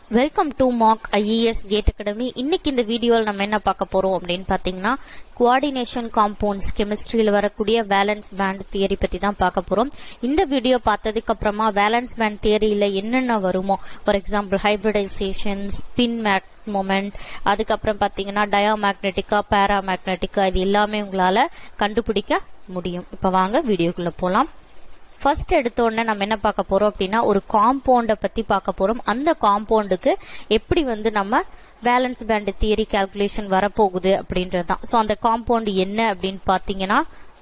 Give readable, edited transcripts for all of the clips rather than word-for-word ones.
Welcome to Mockiesgateacademy. இன்னைக்கு இந்த வீடியோல நம்ம என்ன பார்க்க போறோம் அப்படின்னு பாத்தீங்கன்னா கோஆர்டினேஷன் காம்பவுண்ட்ஸ் கெமிஸ்ட்ரியில வரக்கூடிய வேலன்ஸ் பேண்ட் தியரி பத்தி தான் பார்க்க போறோம். இந்த வீடியோ பார்த்ததுக்கு அப்புறமா வேலன்ஸ் பேண்ட் தியரியில என்னென்ன வருமோ, for example hybridization, spin moment, அதுக்கப்புறம் பாத்தீங்கன்னா டயாமேக்னெட்டிக்கா, பாராமேக்னெட்டிக்கா, இது எல்லாமே உங்களால கண்டுபிடிக்க முடியும். இப்ப வாங்க வீடியோக்குள்ள போலாம். ஃபர்ஸ்ட் எடுத்த உடனே நம்ம என்ன பார்க்க போறோம் அப்படின்னா ஒரு காம்பவுண்ட பத்தி பார்க்க போறோம். அந்த காம்பவுண்டுக்கு எப்படி நம்ம வேலன்ஸ் பேண்ட் தியரி கால்குலேஷன் வரப்போகுது அப்படின்றதுதான். ஸோ அந்த காம்பவுண்ட் என்ன அப்படின்னு பாத்தீங்கன்னா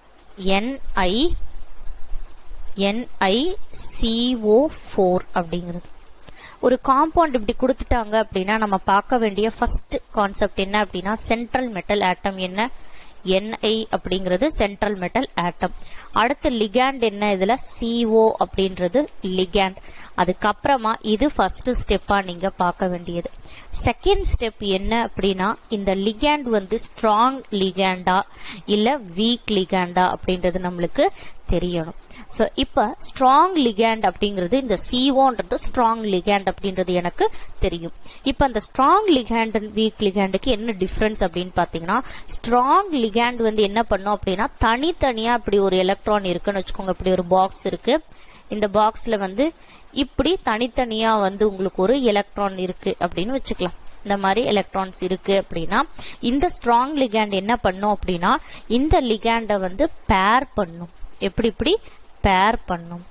NiCO4 அப்படிங்கிறது. ஒரு காம்பவுண்ட் இப்படி கொடுத்துட்டாங்க அப்படின்னா நம்ம பார்க்க வேண்டிய ஃபர்ஸ்ட் கான்செப்ட் என்ன அப்படின்னா சென்ட்ரல் மெட்டல் ஆட்டம் என்ன, Ni அப்படிங்கிறது சென்ட்ரல் மெட்டல் ஆட்டம். அடுத்து லிகாண்ட் என்ன, இதுல CO அப்படின்றது லிகாண்ட். அதுக்கப்புறமா இது ஃபர்ஸ்ட் ஸ்டெப்பா நீங்க பார்க்க வேண்டியது. செகண்ட் ஸ்டெப் என்ன அப்படின்னா இந்த லிகாண்ட் ஸ்ட்ராங் லிகாண்டா இல்ல வீக் லிகாண்டா அப்படின்றது நம்மளுக்கு தெரியணும். சோ இப்ப ஸ்ட்ராங் லிகாண்ட் அப்படிங்கிறது இந்த CO ஸ்ட்ராங் லிகாண்ட் அப்படின்றது எனக்கு தெரியும். இப்ப அந்த ஸ்ட்ராங் லிகாண்ட் அண்ட் வீக் லிகாண்டுக்கு என்ன டிஃபரன்ஸ் அப்படின்னு பாத்தீங்கன்னா ஸ்ட்ராங் லிகாண்ட் என்ன பண்ணும் அப்படின்னா தனித்தனியா இப்படி ஒரு எலக்ட்ரான் இருக்குன்னு வச்சுக்கோங்க. இப்படி ஒரு பாக்ஸ் இருக்கு. இந்த பாக்ஸ்ல இப்படி தனித்தனியா உங்களுக்கு ஒரு எலக்ட்ரான் இருக்கு அப்படின்னு வச்சுக்கலாம். இந்த மாதிரி எலக்ட்ரான்ஸ் இருக்கு அப்படின்னா இந்த ஸ்ட்ராங் லிகாண்ட் என்ன பண்ணும் அப்படின்னா இந்த லிகாண்ட பேர் பண்ணும். எப்படி பேர் பண்ணும்.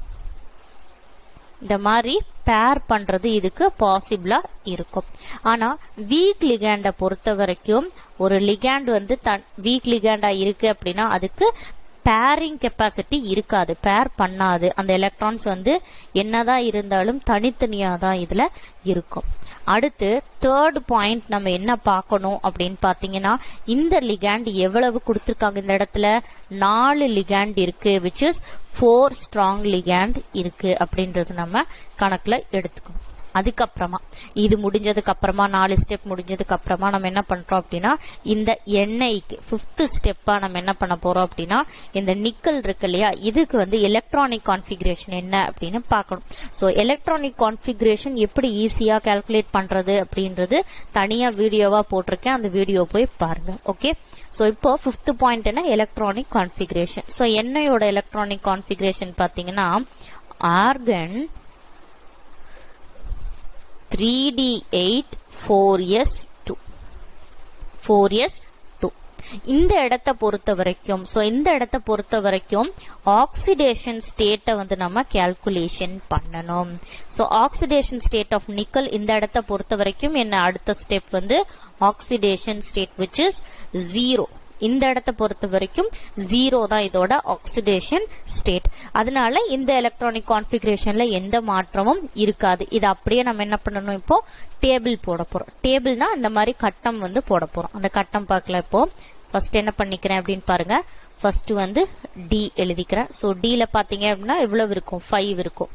இந்த மாதிரி பேர் பண்றது இதுக்கு பாசிபிளா இருக்கும். ஆனா வீக் லிகாண்ட பொறுத்த வரைக்கும் ஒரு லிகாண்ட் வீக் லிகாண்டா இருக்கு அப்படின்னா அதுக்கு பேரிங் கெப்பாசிட்டி இருக்காது, பேர் பண்ணாது. அந்த எலக்ட்ரான்ஸ் என்னதான் இருந்தாலும் தனித்தனியா தான் இதுல இருக்கும். அடுத்து தேர்ட் பாயிண்ட் நம்ம என்ன பார்க்கணும் அப்படின்னு பாத்தீங்கன்னா இந்த லிகாண்ட் எவ்வளவு கொடுத்திருக்காங்க. இந்த இடத்துல 4 லிகாண்ட் இருக்கு, which is 4 ஸ்ட்ராங் லிகாண்ட் இருக்கு அப்படின்றது நம்ம கணக்குல எடுத்துக்கணும். அதுக்கப்புறமா இது முடிஞ்சதுக்கு அப்புறமா 4 ஸ்டெப் முடிஞ்சதுக்கு அப்புறமா நம்ம என்ன பண்றோம் அப்படின்னா இந்த எண்ணெய்க்கு 5th ஸ்டெப்பா நம்ம என்ன பண்ண போறோம் அப்படின்னா இந்த நிக்கல் இருக்கு இல்லையா, இதுக்கு எலக்ட்ரானிக் கான்ஃபிகரேஷன் என்ன அப்படின்னு பார்க்கணும். சோ எலக்ட்ரானிக் கான்ஃபிகரேஷன் எப்படி ஈஸியா கால்குலேட் பண்றது அப்படின்றது தனியா வீடியோவா போட்டிருக்கேன், அந்த வீடியோ போய் பாருங்க. ஓகே, சோ இப்போ 5th பாயிண்ட் என்ன, எலக்ட்ரானிக் கான்ஃபிகரேஷன். சோ எண்ணெயோட எலக்ட்ரானிக் கான்ஃபிகரேஷன் பாத்தீங்கன்னா ஆர்கன் 3d8 4s2 இந்த இடத்தை பொறுத்த வரைக்கும் ஆக்சிடேஷன் ஸ்டேட்டை நம்ம கால்குலேஷன் பண்ணணும். So oxidation state of nickel இந்த இடத்தை பொறுத்த வரைக்கும் என்ன அடுத்த step oxidation state which is 0. இந்த இடத்தை பொறுத்த வரைக்கும் 0 தான் இதோட ஆக்சிடேஷன் ஸ்டேட். அதனால இந்த எலக்ட்ரானிக் கான்ஃபிகரேஷன்ல எந்த மாற்றமும் இருக்காது. இது அப்படியே நம்ம என்ன பண்ணணும், இப்போ டேபிள் போட போறோம். டேபிள்னா இந்த மாதிரி கட்டம் போட போறோம். அந்த கட்டம் பார்க்கல. இப்போ ஃபர்ஸ்ட் என்ன பண்ணிக்கிறேன் அப்படின்னு பாருங்க. ஃபர்ஸ்ட் டி எழுதிக்கிறேன். சோ டில பாத்தீங்க அப்படின்னா எவ்வளவு இருக்கும், 5 இருக்கும்.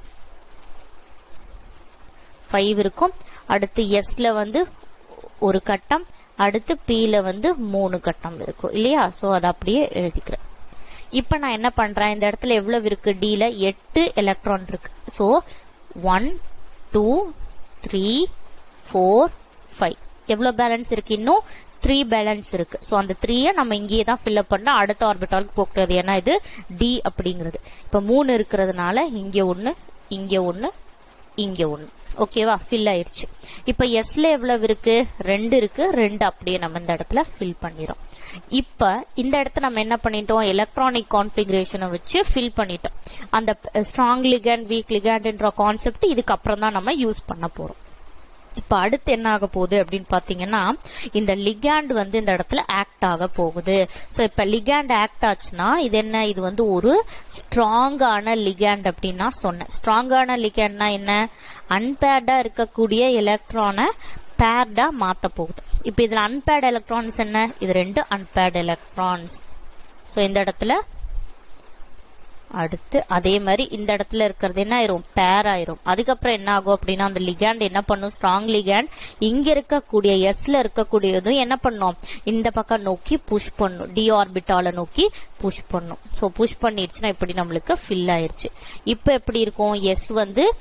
5 இருக்கும். அடுத்து எஸ்ல ஒரு கட்டம், அடுத்து Pல 3 கட்டம் இருக்கும் இல்லையா. சோ அதை அப்படியே எழுதிக்கிறேன். இப்ப நான் என்ன பண்றேன், இந்த இடத்துல எவ்வளவு இருக்கு, Dல 8 எலக்ட்ரான் இருக்கு. சோ 1 2 3 4 5 எவ்வளவு பேலன்ஸ் இருக்கு, இன்னும் 3 பேலன்ஸ் இருக்கு. சோ அந்த 3 நம்ம இங்கேயே தான் ஃபில் அப் பண்ண அடுத்த ஆர்பிட்டாலுக்கு போகிறது. ஏன்னா இது டி அப்படிங்கிறது. இப்ப 3 இருக்கிறதுனால இங்க 1 இங்க 1 இங்க 1. ஓகேவா, ஃபில் ஆயிருச்சு. இப்ப எஸ்ல எவ்வளவு இருக்கு, 2 இருக்கு. 2 அப்படியே நம்ம இந்த இடத்துல ஃபில் பண்ணிரும். இப்ப இந்த இடத்துல நம்ம என்ன பண்ணிட்டோம், எலக்ட்ரானிக் கான்ஃபிகரேஷனை வச்சு ஃபில் பண்ணிட்டோம். அந்த ஸ்ட்ராங் லிகாண்ட் வீக் லிகாண்ட்ன்ற கான்செப்ட் இதுக்கு அப்புறம் தான் நம்ம யூஸ் பண்ண போறோம். இப்ப அடுத்து என்ன ஆக போகுது அப்படின்னு பாத்தீங்கன்னா இந்த லிகாண்ட் இந்த இடத்துல ஆக்ட் ஆக போகுது. சோ இப்ப லிகாண்ட் ஆக்ட் ஆச்சுன்னா இது என்ன, இது ஒரு ஸ்ட்ராங்கான லிகாண்ட் அப்படின்னு சொன்னேன். ஸ்ட்ராங்கான லிகாண்ட்னா என்ன, அன்பேர்டா இருக்கக்கூடிய எலக்ட்ரானை பேர்டா மாத்த போகுது. இப்ப இதுல அன்பேர்ட் எலக்ட்ரான்ஸ் என்ன, இது 2 அன்பேர்ட் எலக்ட்ரான்ஸ். சோ இந்த இடத்துல அடுத்து அதே மாதிரி இந்த இடத்துல இருக்கிறது என்ன ஆயிரும், பேர் ஆயிரும். அதுக்கப்புறம் என்ன ஆகும் அப்படின்னா அந்த லிகாண்ட் என்ன பண்ணும், ஸ்ட்ராங் லிகாண்ட் இங்க இருக்கக்கூடிய எஸ்ல இருக்கக்கூடியதும் என்ன பண்ணும், இந்த பக்கம் நோக்கி புஷ் பண்ணும், டி ஆர்பிட்டால நோக்கி புஷ் பண்ணும். சோ புஷ் பண்ணிருச்சுன்னா இப்படி நம்மளுக்கு ஃபில் ஆயிருச்சு. இப்ப எப்படி இருக்கும், எஸ்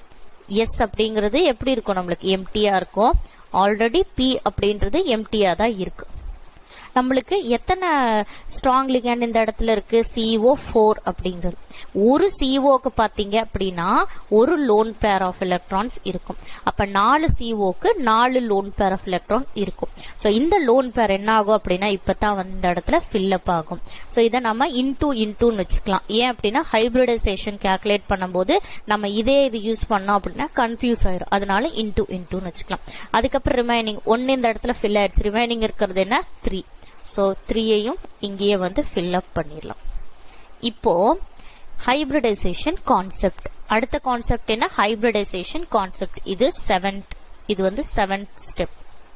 எஸ் அப்படிங்கிறது எப்படி இருக்கும் நம்மளுக்கு எம்டியா இருக்கும் ஆல்ரெடி பி அப்படின்றது எம்டியா தான் இருக்கு நம்மளுக்கு எத்தனை ஸ்ட்ராங் லிகண்ட் இந்த இடத்துல இருக்கு CO4 அப்படிங்கிறது ஒரு COக்கு பாத்தீங்க அப்படின்னா ஒரு லோன் பேர் ஆஃப் எலக்ட்ரான்ஸ் இருக்கும் அப்ப 4 COக்கு 4 லோன் பேர் ஆஃப் எலக்ட்ரான் இருக்கும் சோ இந்த லோன் பேர் என்ன ஆகும் அப்படின்னா இப்பதான் வந்து இந்த இடத்துல ஃபில் அப் ஆகும் சோ இத நம்ம இன்டுன்னு வச்சுக்கலாம் ஏன் அப்படின்னா ஹைபிரிடைசேஷன் கால்குலேட் பண்ணும்போது நம்ம இதே இது யூஸ் பண்ணோம் அப்படின்னா கன்ஃபியூஸ் ஆயிரும் அதனால இன்டுன்னு வச்சுக்கலாம் அதுக்கப்புறம் ரிமைனிங் 1 இந்த இடத்துல ஃபில் ஆயிடுச்சு ரிமைனிங் இருக்கிறது என்ன 3 சோ 3ஐயும் இங்கேயே வந்து ஃபில் அப் பண்ணிடலாம் இப்போ ஹைபிரிடைசேஷன் கான்செப்ட் அடுத்த கான்செப்ட் என்ன ஹைபிரிடைசேஷன் கான்செப்ட் இது 7th இது வந்து 7th ஸ்டெப்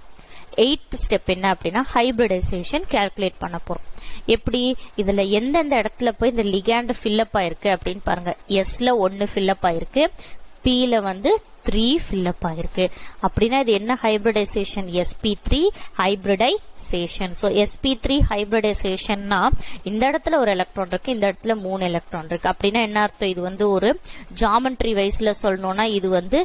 8th ஸ்டெப் என்ன அப்படின்னா ஹைபிரிடைசேஷன் கால்குலேட் பண்ண போறோம் எப்படி இதுல எந்தெந்த இடத்துல போய் இந்த லிகாண்ட் ஃபில் அப் ஆயிருக்கு அப்படின்னு பாருங்க எஸ்ல 1 ஃபில் அப் ஆயிருக்கு P-ல வந்து 3 fill up ஆயிருக்கு அப்படின்னா இது என்ன hybridisation sp3 hybridisation so sp3 ஹைபிரிடைசேஷன்னா இந்த இடத்துல ஒரு எலக்ட்ரான் இருக்கு இந்த இடத்துல 3 எலக்ட்ரான் இருக்கு அப்படின்னா என்ன அர்த்தம் இது வந்து ஒரு ஜியோமெட்ரி வைஸ்ல சொல்லணும்னா இது வந்து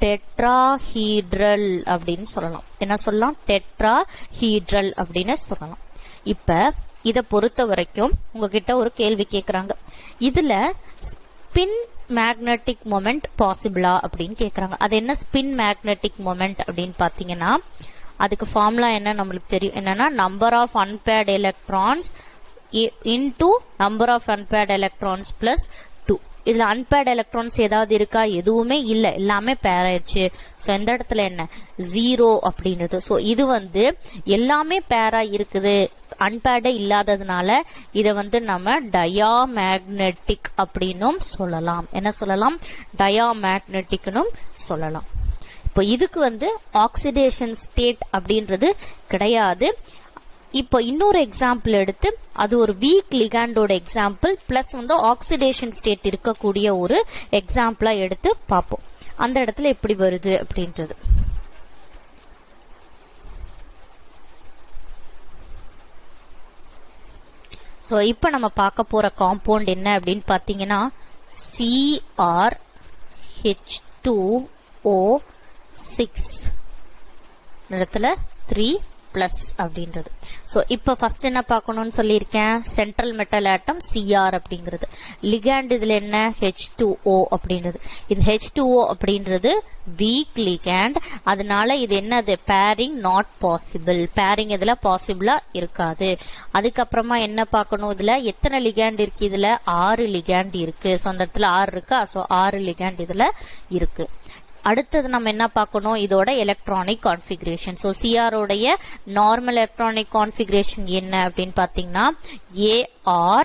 டெட்ராஹீட்ரல் அப்படின்னு சொல்லலாம் என்ன சொல்லலாம் டெட்ராஹீட்ரல் அப்படின்னு சொல்லலாம் இப்ப இத பொறுத்த வரைக்கும் உங்ககிட்ட ஒரு கேள்வி கேக்குறாங்க இதுல ஸ்பின் மேக்னெட்டிக் மொமெண்ட் பாசிபிளா அப்படின்னு கேக்குறாங்க அது என்ன ஸ்பின் மேக்னெட்டிக் மொமெண்ட் அப்படின்னு பாத்தீங்கன்னா அதுக்கு ஃபார்முலா என்ன நம்மளுக்கு தெரியும் என்னன்னா number of unpaired electrons into number of unpaired electrons plus 2 இதுல அன்பேர்ட் எலக்ட்ரான்ஸ் ஏதாவது இருக்கா எதுவுமே இல்ல எல்லாமே பேர் ஆயிடுச்சு சோ இந்த இடத்துல என்ன 0 அப்படின்றது சோ இது வந்து எல்லாமே பேரா இருக்குது அன்பேர்டே இல்லாததுனால இத வந்து நம்ம டயாமேக்னெட்டிக் அப்படின்னும் சொல்லலாம் என்ன சொல்லலாம் டயாமேக்னெட்டிக்னும் சொல்லலாம் இப்போ இதுக்கு வந்து ஆக்சிடேஷன் ஸ்டேட் அப்படின்றது கிடையாது இப்போ இன்னொரு எக்ஸாம்பிள் எடுத்து அது ஒரு வீக் லிகாண்டோட எக்ஸாம்பிள் பிளஸ் வந்து ஆக்சிடேஷன் ஸ்டேட் இருக்கக்கூடிய ஒரு எக்ஸாம்பிளா எடுத்து பார்ப்போம் அந்த இடத்துல எப்படி வருது அப்படின்றது சோ இப்ப நம்ம பார்க்க போற காம்பவுண்ட் என்ன அப்படின்னு பாத்தீங்கன்னா CrH2O6 இடத்துல 3 பிளஸ் அப்படின்றது சோ இப்ப ஃபர்ஸ்ட் என்ன பார்க்கணும்னு சொல்லியிருக்கேன் சென்ட்ரல் மெட்டல் ஆட்டம் Cr அப்படிங்கிறது லிகாண்ட் இதுல என்ன H2O அப்படின்றது இது H2O அப்படின்றது வீக் லிகாண்ட் அதனால இது என்னது பேரிங் நாட் பாசிபிள் பேரிங் இதுல பாசிபிளா இருக்காது அதுக்கப்புறமா என்ன பார்க்கணும் இதுல எத்தனை லிகாண்ட் இருக்கு இதுல 6 லிகாண்ட் இருக்கு சோ அந்த இடத்துல 6 இருக்கா சோ 6 லிகாண்ட் இதுல இருக்கு அடுத்தது நம்ம என்ன பார்க்கணும் இதோட எலக்ட்ரானிக் கான்ஃபிகரேஷன் சோ Cr உடைய நார்மல் எலக்ட்ரானிக் கான்ஃபிகரேஷன் என்ன அப்படின்னு பாத்தீங்கன்னா Ar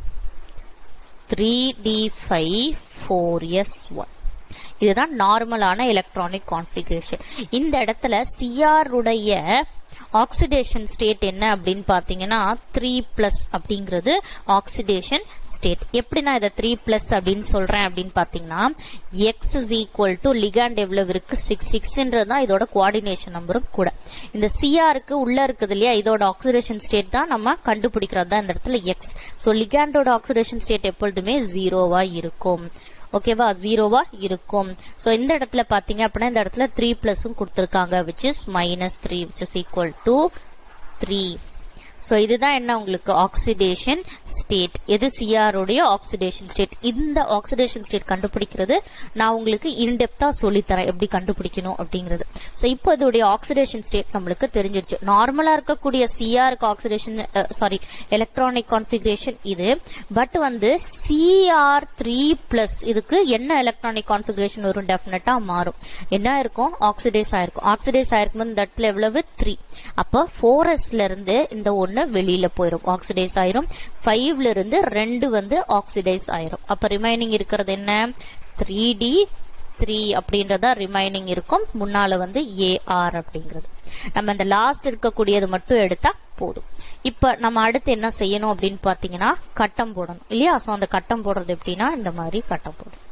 3d5 4s1 இதுதான் நார்மலான எலக்ட்ரானிக் கான்ஃபிகரேஷன் இந்த இடத்துல Cr உடைய ஆக்சிடேஷன் ஸ்டேட் என்ன அப்படின்னு பாத்தீங்கன்னா 3+ அப்படிங்கிறது ஆக்சிடேஷன் ஸ்டேட் எப்படி நான் இத 3+ அப்படின்னு சொல்றேன் அப்படின்னு பாத்தீங்கன்னா x = லிகாண்ட் எவ்வளவு இருக்கு 6 தான் இதோட கோஆர்டினேஷன் நம்பரும் கூட இந்த Cr-க்கு உள்ள இருக்குது இல்லையா இதோட ஆக்சிடேஷன் ஸ்டேட் தான் நம்ம கண்டுபிடிக்கிறது தான் இந்த இடத்துல x சோ லிகாண்டோட ஆக்சிடேஷன் ஸ்டேட் எப்பொழுதுமே 0வா இருக்கும் ஓகேவா 0வா இருக்கும் சோ இந்த இடத்துல பாத்தீங்க அப்படினா இந்த இடத்துல 3+ கொடுத்திருக்காங்க which is -3 which is equal to 3 so இதுதான் என்ன உங்களுக்கு ஆக்சிடேஷன் ஸ்டேட் எது Cr உடைய ஆக்சிடேஷன் ஸ்டேட் இந்த ஆக்சிடேஷன் ஸ்டேட் கண்டுபிடிக்கிறது நான் உங்களுக்கு இன் டெப்தா சொல்லி தரேன் எப்படி கண்டுபிடிக்கணும் அப்படிங்கிறது சோ இப்போ இதோட ஆக்சிடேஷன் ஸ்டேட் நமக்கு தெரிஞ்சிருச்சு நார்மலா இருக்கக்கூடிய Cr க்கு ஆக்சிடேஷன் எலக்ட்ரானிக் கான்ஃபிகரேஷன் இது பட் வந்து Cr3+ இதுக்கு என்ன எலக்ட்ரானிக் கான்ஃபிகரேஷன் வரும் டெஃபினட்டா மாறும் என்ன இருக்கும் ஆக்சிடைஸ் ஆயிருக்கும் இந்த இடத்துல எவ்வளவு 3 அப்ப 4s ல இருந்து இந்த வெளியில போயிரும் ஆக்சிடைஸ் ஆயிரும் 5ல இருந்து 2 வந்து ஆக்சிடைஸ் ஆயிரும் அப்ப ரிமைனிங் இருக்கிறது என்ன 3d3 அப்படின்றதா ரிமைனிங் இருக்கும் முன்னால வந்து Ar அப்படிங்கிறது நம்ம இந்த லாஸ்ட் இருக்கக்கூடியது மட்டும் எடுத்தா போதும் இப்ப நம்ம அடுத்து என்ன செய்யணும் அப்படின்னு பாத்தீங்கன்னா கட்டம் போடணும் இல்லையா சோ அந்த கட்டம் போடுறது எப்படின்னா இந்த மாதிரி கட்டம் போடும்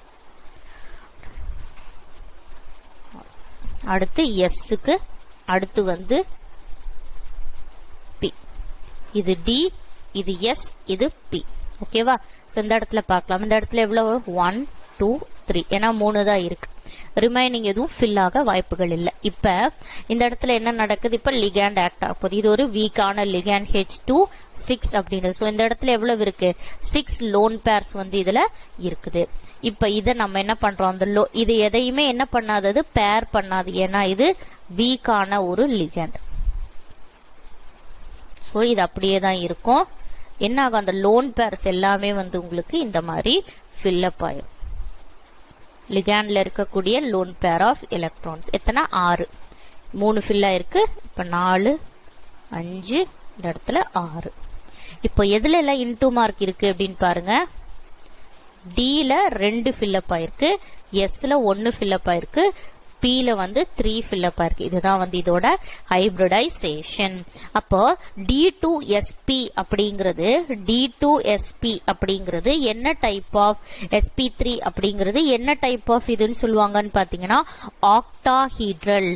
அடுத்து எஸ்க்கு அடுத்து வந்து இது D இது S இது P ஓகேவா சோ இந்த இடத்துல பார்க்கலாம் இந்த இடத்துல எவ்வளவு 1 2 3 ஏனா 3 தான் இருக்கு ரிமைனிங் எதுவும் ஃபில் ஆக வாய்ப்புகள் இல்லை. இப்ப இந்த இடத்துல என்ன நடக்குது, இப்ப லிகேண்ட் ஆக்ட் ஆக போகுது. இது ஒரு வீக்கான லிகேண்ட் H2 6 அப்படின்றது. சோ இந்த இடத்துல எவ்வளவு இருக்கு, 6 லோன் பேர்ஸ் வந்து இதுல இருக்குது. இப்ப இத நம்ம என்ன பண்றோம், அந்த இது எதையுமே என்ன பண்ணாதது, பேர் பண்ணாது, ஏன்னா இது வீக்கான ஒரு லிகேண்ட். சோ இது அப்படியே தான் இருக்கும். என்ன ஆகும், அந்த லோன் பேர்ஸ் எல்லாமே வந்து உங்களுக்கு இந்த மாதிரி ஃபில் அப் ஆயிரும். லிகேண்ட்ல இருக்கக்கூடிய லோன் பேர் ஆஃப் எலக்ட்ரான்ஸ் எத்தனை, 6, 3 ஃபில் ஆயிருக்கு. இப்ப 4, 5, இந்த இடத்துல 6. இப்போ எதுல எல்லாம் இன்டூ மார்க் இருக்கு அப்படின்னு பாருங்க. D-ல 2 ஃபில் அப் ஆயிருக்கு, S-ல 1 ஃபில் அப் ஆயிருக்கு, P-ல வந்து 3 ஃபில் அப் ஆயிருக்கு. இதுதான் வந்து இதோட ஹைபிரிடைசேஷன். அப்போ D2sp அப்படிங்கிறது என்ன டைப் ஆஃப், sp3 அப்படிங்கிறது என்ன டைப் ஆஃப் இதுன்னு சொல்லுவாங்கன்னு பாத்தீங்கன்னா ஆக்டாஹீட்ரல்.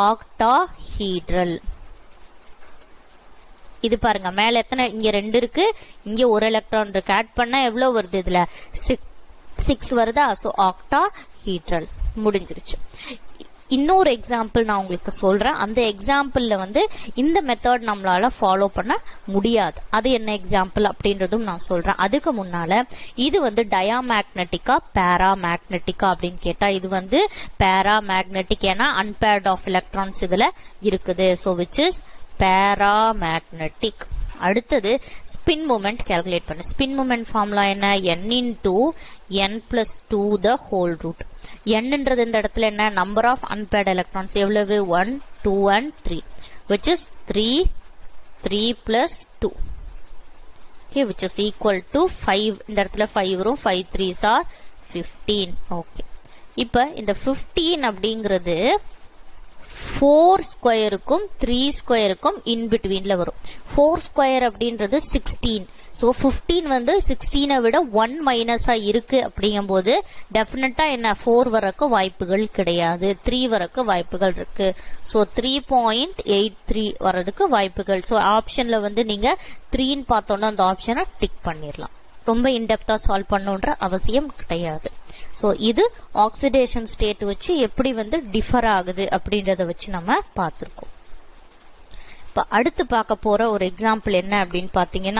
இது பாருங்க, மேல எத்தனை, இங்க 2 இருக்கு, இங்க 1 எலக்ட்ரான் இருக்கு. ஆட் பண்ணா எவ்வளவு வருது, இதுல 6 வருதா. சோ ஆக்டாஹீட்ரல் முடிஞ்சிருச்சு. இன்னொரு எக்ஸாம்பிள் நான் உங்களுக்கு சொல்றேன். அந்த எக்ஸாம்பிள்ல வந்து இந்த மெத்தட் நம்மளால ஃபாலோ பண்ண முடியாது. அது என்ன எக்ஸாம்பிள் அப்படின்றதும் நான் சொல்றேன். அதுக்கு முன்னால இது வந்து டயாமேக்னெட்டிக்கா பேராமேக்னெட்டிக்கா அப்படின்னு கேட்டா இது வந்து பேராமேக்னெட்டிக், ஏன்னா அன்பேர்ட் ஆஃப் எலக்ட்ரான்ஸ் இதுல இருக்குது. So which is paramagnetic. அடுத்தது ஸ்பின் மூமெண்ட் கால்குலேட் பண்ணு. ஸ்பின் மூமெண்ட் ஃபார்முலா என்ன, n into n plus 2 the whole root. nன்றது இந்த இடத்துல என்ன, நம்பர் ஆஃப் அன்பேர்ட் எலக்ட்ரான்ஸ் எவ்வளவு, 1, 2 and 3, which is 3 plus 2, okay, which is equal to 5. இந்த இடத்துல 5 வரும், 5 3s are 15. okay, இப்ப இந்த 15 அப்படிங்கிறது 4 ஸ்கொயருக்கும் 3 ஸ்கொயருக்கும் இன் பிட்வீன்ல வரும். 4 ஸ்கொயர் அப்படின்றது 16. சோ 15 வந்து 16 விட 1 மைனஸா இருக்கு அப்படிங்கும் போது டெஃபினட்டா என்ன, 4 வரக்கு வாய்ப்புகள் கிடையாது, 3 வரக்கு வாய்ப்புகள் இருக்கு. சோ 3.83 வரதுக்கு வாய்ப்புகள். சோ ஆப்ஷன்ல வந்து நீங்க 3ன்னு பார்த்தோம்னா அந்த ஆப்ஷனை டிக் பண்ணிடலாம். ரொம்ப இன்டெப்தா சால்வ் பண்ணுன்ற அவசியம் கிடையாது. சோ இது ஆக்சிடேஷன் ஸ்டேட் வச்சு எப்படி வந்து டிஃபர் ஆகுது அப்படின்றத வச்சு நம்ம பார்த்திருக்கோம். இப்ப அடுத்து பார்க்க போற ஒரு எக்ஸாம்பிள் என்ன அப்படின்னு பாத்தீங்கன்னா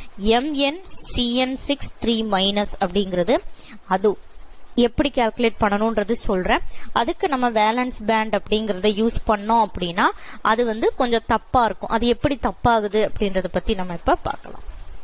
MnCN6 3- அப்படிங்கிறது அது எப்படி கால்குலேட் பண்ணணும்ன்றது சொல்றேன். அதுக்கு நம்ம வேலன்ஸ் பேண்ட் அப்படிங்கறத யூஸ் பண்ணோம் அப்படின்னா அது வந்து கொஞ்சம் தப்பா இருக்கும். அது எப்படி தப்பாகுது அப்படின்றத பத்தி நம்ம இப்ப பார்க்கலாம்.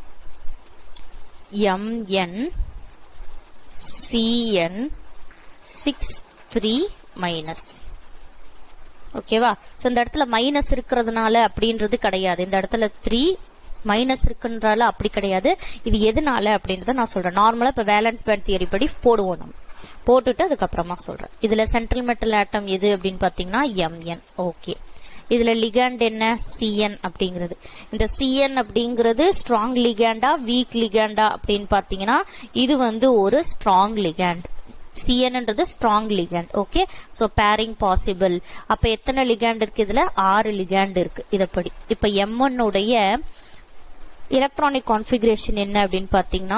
MnCN6 ஓகேவா. சோ இந்த இடத்துல மைனஸ் இருக்கிறதுனால அப்படின்றது கிடையாது. இந்த இடத்துல 3 மைனஸ் இருக்குன்றால அப்படி கிடையாது. இது எதனால அப்படின்றத நான் சொல்றேன். நார்மலா இப்ப வேலன்ஸ் பேண்ட் தியரி படி போடுவோம், நம்ம போட்டுட்டு அதுக்கப்புறமா சொல்றேன். இதுல சென்ட்ரல் மெட்டல் ஆட்டம் எது அப்படின்னு பாத்தீங்கன்னா Mn. ஓகே, இதுல லிகாண்ட் என்ன, Cn அப்படிங்கிறது. இந்த Cn அப்படிங்கிறது ஸ்ட்ராங் லிகாண்டா வீக் லிகாண்டா அப்படின்னு பாத்தீங்கன்னா இது வந்து ஒரு ஸ்ட்ராங் லிகாண்ட். Cnன்றது strong ligand. Okay, so pairing possible. அப்ப எத்தனை லிகாண்ட் இருக்கு, இதுல 6 லிகாண்ட் இருக்கு. இதப்படி இப்ப M1 உடைய எலக்ட்ரானிக் கான்ஃபிகரேஷன் என்ன அப்படின்னு பாத்தீங்கன்னா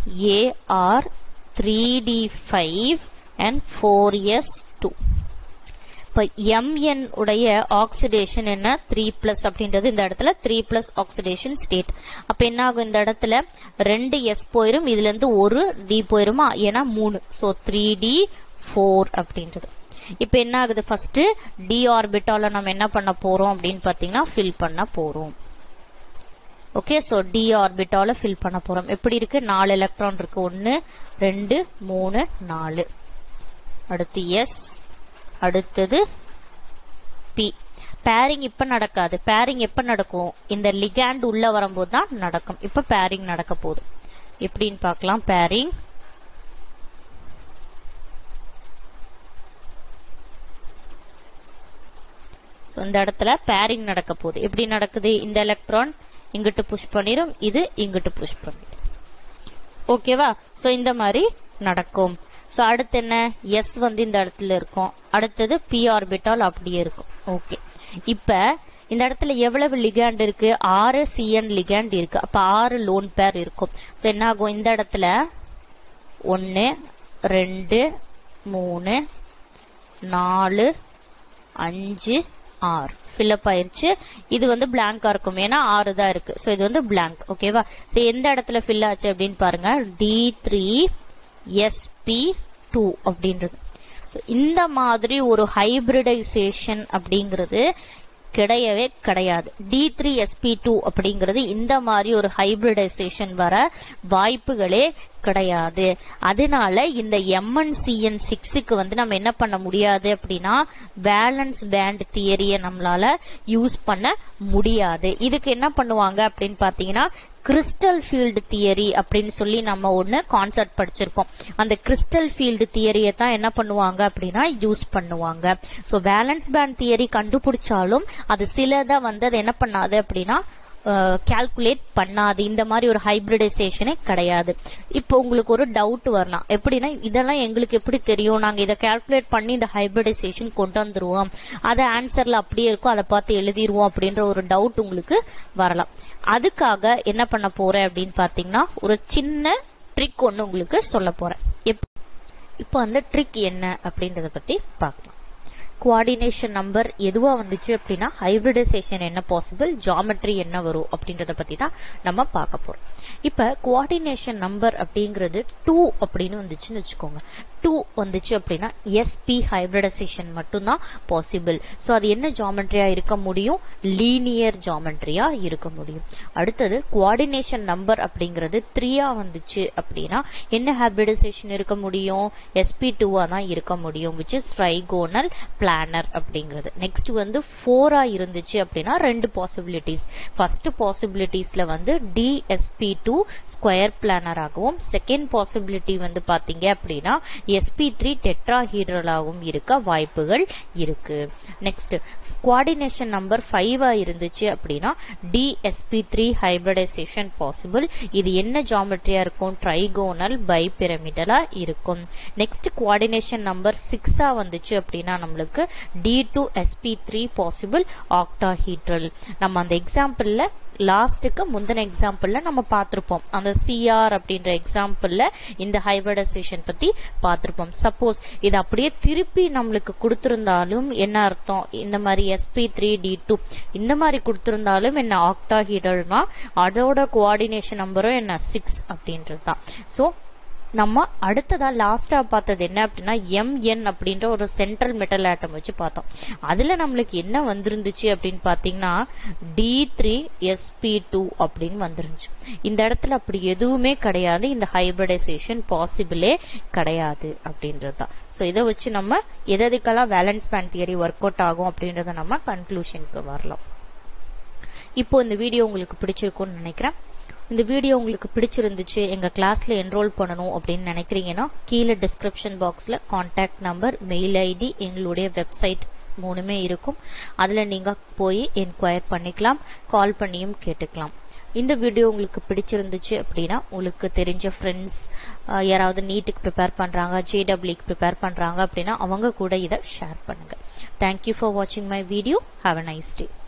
Ar3d5 and 4s2. இப்ப Mn உடைய ஆக்சிடேஷன் என்ன, 3+ அப்படின்றது இந்த இடத்துல 3+ ஆக்சிடேஷன் ஸ்டேட். அப்ப என்ன ஆகும், இந்த இடத்துல 2 s போயிரும், இதுல இருந்து ஒரு d போயிருமா, ஏன்னா 3. சோ 3d4 அப்படின்றது. இப்ப என்ன ஆகுது, ஃபர்ஸ்ட் d ஆர்பிட்டால நம்ம என்ன பண்ண போறோம் அப்படின்னு பாத்தீங்கன்னா ஃபில் பண்ண போறோம். ஓகே, சோ d ஆர்பிட்டால ஃபில் பண்ண போறோம். எப்படி இருக்கு, 4 எலக்ட்ரான் இருக்கு, 1 2 3 4. அடுத்து s, அடுத்தது P. பேரிங் இப்ப நடக்காது. பேரிங் எப்ப நடக்கும், இந்த லிகாண்ட் உள்ள வரும்போது தான் நடக்கும். இப்ப பேரிங் நடக்க போகுது. எப்படின்னு பார்க்கலாம். பேரிங் இந்த இடத்துல பேரிங் நடக்க போகுது. எப்படி நடக்குது, இந்த எலக்ட்ரான் இங்கிட்டு புஷ் பண்ணிரும், இது இங்கிட்டு புஷ் பண்ணிடும். ஓகேவா. சோ இந்த மாதிரி நடக்கும். சோ அடுத்து என்ன, S வந்து இந்த இடத்துல இருக்கும், அடுத்தது P ஆர்பிட்டால் அப்படியே இருக்கும். ஓகே, இப்ப இந்த இடத்துல எவ்வளவு லிகாண்ட் இருக்கு, 6 Cn லிகாண்ட் இருக்கு. அப்ப 6 லோன் பேர் இருக்கும். சோ என்ன ஆகும், இந்த இடத்துல 1 2 3 4 5 6 ஃபில்அப் ஆயிருச்சு. இது வந்து பிளாங்கா இருக்கும், ஏன்னா 6 தான் இருக்கு. ஸோ இது வந்து பிளாங்க். ஓகேவா? ஸோ எந்த இடத்துல ஃபில் ஆச்சு அப்படின்னு பாருங்க, D3sp2 அப்படின்றது. ஸோ இந்த மாதிரி ஒரு ஹைபிரிடைசேஷன் அப்படிங்கிறது கிடையவே கிடையாது. D3sp2 அப்படிங்கிறது இந்த மாதிரி ஒரு ஹைபிரிடைசேஷன் வர வாய்ப்புகளே கிடையாது. அதனால இந்த MnCN6க்கு வந்து நம்ம என்ன பண்ண முடியாது அப்படின்னா வேலன்ஸ் பேண்ட் தியரியை நம்மளால யூஸ் பண்ண முடியாது. இதுக்கு என்ன பண்ணுவாங்க அப்படின்னு பாத்தீங்கன்னா கிறிஸ்டல் ஃபீல்டு தியரி அப்படின்னு சொல்லி நம்ம ஒன்னு கான்செப்ட் படிச்சிருப்போம். அந்த கிறிஸ்டல் ஃபீல்டு தியரியை தான் என்ன பண்ணுவாங்க அப்படின்னா யூஸ் பண்ணுவாங்க. ஸோ வேலன்ஸ் பேண்ட் தியரி கண்டுபிடிச்சாலும் அது சிலதை வந்து அது என்ன பண்ணாது அப்படின்னா கால்குலேட் பண்ணாது. இந்த மாதிரி ஒரு ஹைபிரிடைசேஷனே கிடையாது. இப்போ உங்களுக்கு ஒரு டவுட் வரலாம், எப்படின்னா இதெல்லாம் எங்களுக்கு எப்படி தெரியும், நாங்க இதை கால்குலேட் பண்ணி இந்த ஹைபிரிடைசேஷன் கொண்டு வந்துருவோம், அதை ஆன்சர்ல அப்படியே இருக்கும், அதை பார்த்து எழுதிருவோம் அப்படின்ற ஒரு டவுட் உங்களுக்கு வரலாம். அதுக்காக என்ன பண்ண போறேன் அப்படின்னு பாத்தீங்கன்னா ஒரு சின்ன ட்ரிக் ஒன்னு உங்களுக்கு சொல்ல போறேன். இப்போ அந்த ட்ரிக் என்ன அப்படின்றத பத்தி பார்க்கலாம். கோஆர்டினேஷன் நம்பர் எதுவா வந்துச்சு அப்படின்னா ஹைபிரிடைசேஷன் என்ன பாசிபிள், ஜியோமெட்ரி என்ன வரும் அப்படின்றத பத்தி தான் நம்ம பார்க்க போறோம். இப்ப கோஆர்டினேஷன் நம்பர் அப்படிங்கிறது 2 அப்படின்னு வந்துச்சுன்னு வச்சுக்கோங்க. 2 வந்துச்சு அப்படின்னா sp ஹைபிரிடைசேஷன் மட்டும்தான் பாசிபிள். ஸோ அது என்ன ஜியோமெட்ரியா இருக்க முடியும், லீனியர் ஜியோமெட்ரியா இருக்க முடியும். அடுத்தது கோஆர்டினேஷன் நம்பர் அப்படிங்கிறது 3 வந்துச்சு அப்படின்னா என்ன ஹைபிரிடைசேஷன் இருக்க முடியும், sp2 தான் இருக்க முடியும், which is ட்ரைகோனல் பிளானர் அப்படிங்கிறது. நெக்ஸ்ட் வந்து 4 இருந்துச்சு அப்படின்னா ரெண்டு பாசிபிலிட்டிஸ். ஃபர்ஸ்ட் பாசிபிலிட்டிஸ்ல வந்து DSP2 ஸ்கொயர் பிளானர் ஆகவும், செகண்ட் பாசிபிலிட்டி வந்து பாத்தீங்க அப்படின்னா sp3 டெட்ராஹீட்ரலாகவும் இருக்க வாய்ப்புகள் இருக்கு. நெக்ஸ்ட் கோஆர்டினேஷன் நம்பர் 5 இருந்துச்சு அப்படின்னா DSP3 ஹைபிரிடைசேஷன் பாசிபிள். இது என்ன ஜியோமெட்ரியா இருக்கும், ட்ரைகோனல் பைபிரமிடலா இருக்கும். நெக்ஸ்ட் கோஆர்டினேஷன் நம்பர் 6 வந்துச்சு அப்படின்னா நம்மளுக்கு D2sp3 பாசிபிள் ஆக்டாஹீட்ரல். நம்ம அந்த எக்ஸாம்பிள்ல லாஸ்ட்டுக்கு முந்தின எக்ஸாம்பிள்ல நம்ம பார்த்திருப்போம். அந்த CR அப்படின்ற எக்ஸாம்பிள்ல இந்த ஹைபிரிடைசேஷன் பத்தி பார்த்திருப்போம். சப்போஸ் இது அப்படியே திருப்பி நம்மளுக்கு கொடுத்திருந்தாலும் என்ன அர்த்தம், இந்த மாதிரி sp3 D2 இந்த மாதிரி கொடுத்திருந்தாலும் என்ன ஆக்டாஹீட்ரல்னா அதோட கோஆர்டினேஷன் நம்பரும் என்ன 6 அப்படின்றது தான். ஸோ நம்ம அடுத்ததா லாஸ்டா பார்த்தது என்ன அப்படின்னா Mn அப்படின்ற ஒரு சென்ட்ரல் மெட்டல் ஆட்டம் வச்சு பார்த்தோம். அதுல நம்மளுக்கு என்ன வந்திருந்துச்சு அப்படின்னு பாத்தீங்கன்னா D3sp2 அப்படின்னு வந்துருந்துச்சு. இந்த இடத்துல அப்படி எதுவுமே கிடையாது, இந்த ஹைபிரிடைசேஷன் பாசிபிளே கிடையாது அப்படின்றதுதான். ஸோ இதை வச்சு நம்ம எதுக்கெல்லாம் valence bond theory work out ஆகும் அப்படின்றத நம்ம கன்க்ளூஷனுக்கு வரலாம். இப்போ இந்த வீடியோ உங்களுக்கு பிடிச்சிருக்கும்னு நினைக்கிறேன். இந்த வீடியோ உங்களுக்கு பிடிச்சிருந்துச்சு, எங்க கிளாஸ்ல என்ரோல் பண்ணணும் அப்படின்னு நினைக்கிறீங்கன்னா கீழே டிஸ்கிரிப்ஷன் பாக்ஸ்ல கான்டாக்ட் நம்பர், மெயில் ஐடி, எங்களுடைய வெப்சைட் 3மே இருக்கும். அதுல நீங்க போய் என்கொயர் பண்ணிக்கலாம், கால் பண்ணியும் கேட்டுக்கலாம். இந்த வீடியோ உங்களுக்கு பிடிச்சிருந்துச்சு அப்படின்னா உங்களுக்கு தெரிஞ்ச ஃப்ரெண்ட்ஸ் யாராவது நீட்டுக்கு ப்ரிப்பேர் பண்றாங்க, JEEக்கு ப்ரிப்பேர் பண்றாங்க அப்படின்னா அவங்க கூட இதை ஷேர் பண்ணுங்க. தேங்க்யூ ஃபார் வாட்சிங் my video. Have a nice day.